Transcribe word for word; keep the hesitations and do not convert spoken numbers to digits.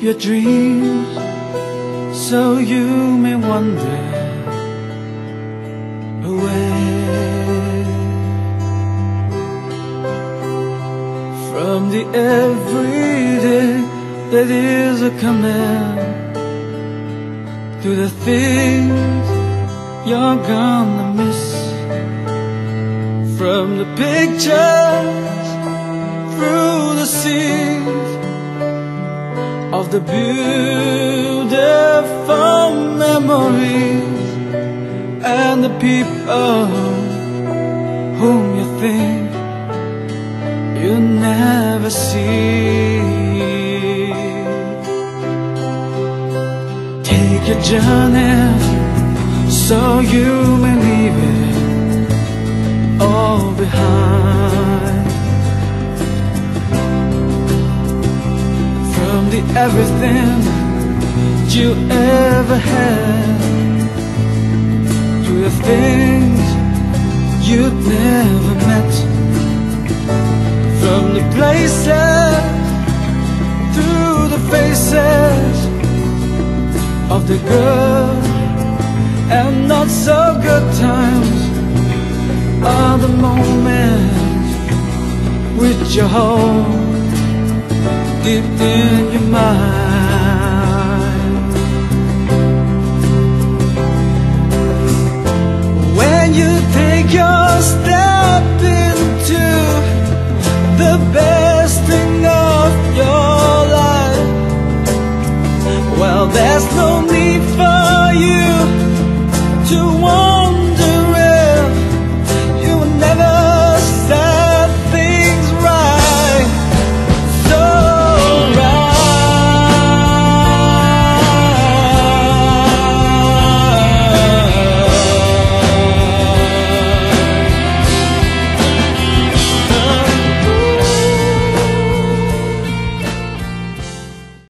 your dreams, so you may wander away from the everyday that is a command, to the things you're gonna miss, from the pictures through the scenes of the beautiful memories, and the people whom you think you never see. Take your journey so you may leave it all behind. From the everything you ever had, to the things you'd never met, from the places through the faces of the good and not so good times, are the moments which you hold deep in your mind.